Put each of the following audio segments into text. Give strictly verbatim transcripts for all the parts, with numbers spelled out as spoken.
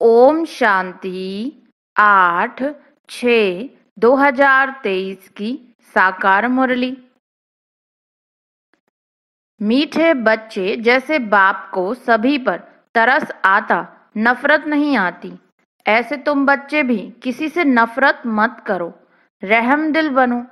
ओम शांति। आठ छः दो हजार तेईस की साकार मुरली। मीठे बच्चे जैसे बाप को सभी पर तरस आता, नफरत नहीं आती, ऐसे तुम बच्चे भी किसी से नफरत मत करो, रहमदिल बनो।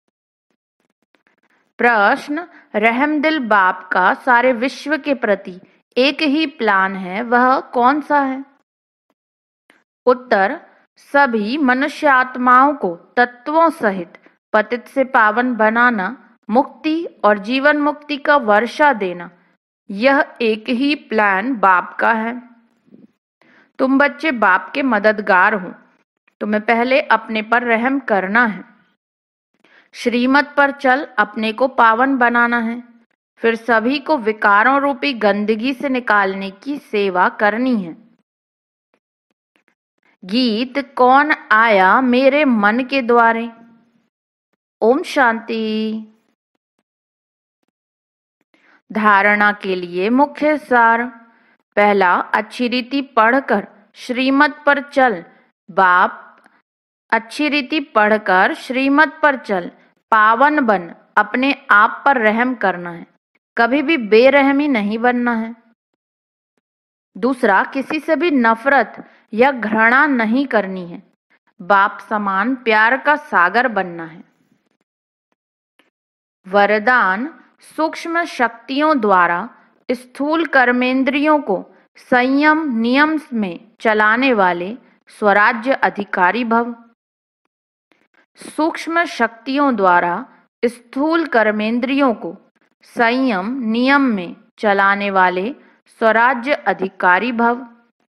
प्रश्न: रहमदिल बाप का सारे विश्व के प्रति एक ही प्लान है, वह कौन सा है? उत्तर: सभी मनुष्य आत्माओं को तत्वों सहित पतित से पावन बनाना, मुक्ति और जीवन मुक्ति का वर्षा देना, यह एक ही प्लान बाप का है। तुम बच्चे बाप के मददगार हो, तुम्हें पहले अपने पर रहम करना है, श्रीमत पर चल अपने को पावन बनाना है, फिर सभी को विकारों रूपी गंदगी से निकालने की सेवा करनी है। गीत कौन आया मेरे मन के द्वारे। ओम शांति। धारणा के लिए मुख्य सार: पहला, अच्छी रीति पढ़कर श्रीमत पर चल बाप अच्छी रीति पढ़कर श्रीमत पर चल पावन बन, अपने आप पर रहम करना है, कभी भी बेरहमी नहीं बनना है। दूसरा, किसी से भी नफरत या घृणा नहीं करनी है, बाप समान प्यार का सागर बनना है। वरदान: सूक्ष्म शक्तियों द्वारा स्थूल कर्मेंद्रियों को संयम नियम में चलाने वाले स्वराज्य अधिकारी भव। सूक्ष्म शक्तियों द्वारा स्थूल कर्मेंद्रियों को संयम नियम में चलाने वाले स्वराज्य अधिकारी भव।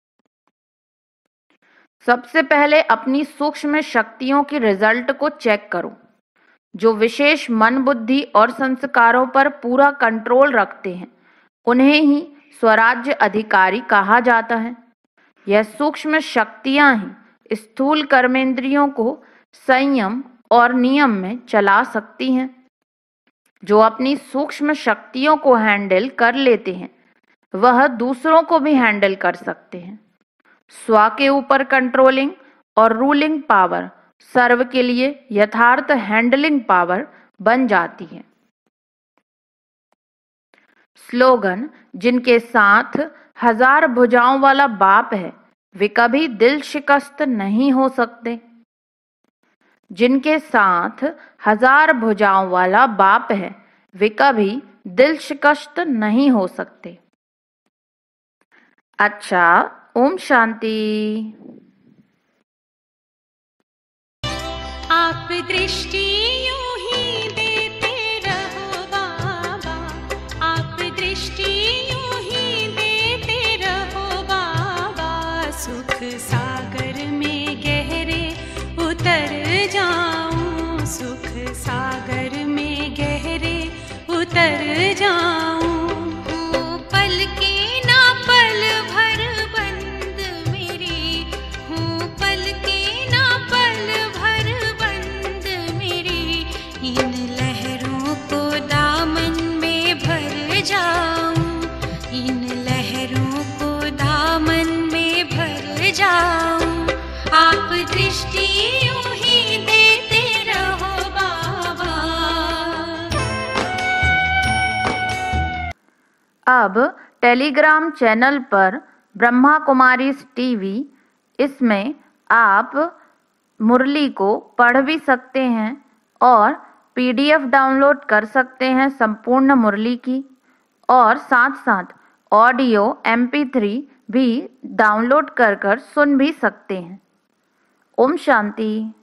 सबसे पहले अपनी सूक्ष्म शक्तियों की रिजल्ट को चेक करो, जो विशेष मन बुद्धि और संस्कारों पर पूरा कंट्रोल रखते हैं, उन्हें ही स्वराज्य अधिकारी कहा जाता है। यह सूक्ष्म शक्तियां ही स्थूल कर्मेंद्रियों को संयम और नियम में चला सकती हैं। जो अपनी सूक्ष्म शक्तियों को हैंडल कर लेते हैं, वह दूसरों को भी हैंडल कर सकते हैं। स्व के ऊपर कंट्रोलिंग और रूलिंग पावर सर्व के लिए यथार्थ हैंडलिंग पावर बन जाती है। स्लोगन: जिनके साथ हजार भुजाओं वाला बाप है, वे कभी दिल शिकस्त नहीं हो सकते। जिनके साथ हजार भुजाओं वाला बाप है, वे कभी दिल शिकस्त नहीं हो सकते। अच्छा, ओम शांति। आप दृष्टि यूं ही देते रहो बाबा, आप दृष्टि यूं ही देते रहो बाबा, सुख सागर में गहरे उतर जाऊं, सुख सागर में गहरे उतर जाऊं। हूँ पल के ना पल भर बंद मेरी, हूँ पल के ना पल भर बंद मेरी, इन लहरों को दामन में भर जाऊं, इन लहरों को दामन में भर जाऊं। आप दृष्टि यूं ही देते रहो बाबा। अब टेलीग्राम चैनल पर ब्रह्मा कुमारी टीवी, इसमें आप मुरली को पढ़ भी सकते हैं और पीडीएफ डाउनलोड कर सकते हैं संपूर्ण मुरली की, और साथ साथ ऑडियो एम पी थ्री भी डाउनलोड कर कर सुन भी सकते हैं। ओम शांति।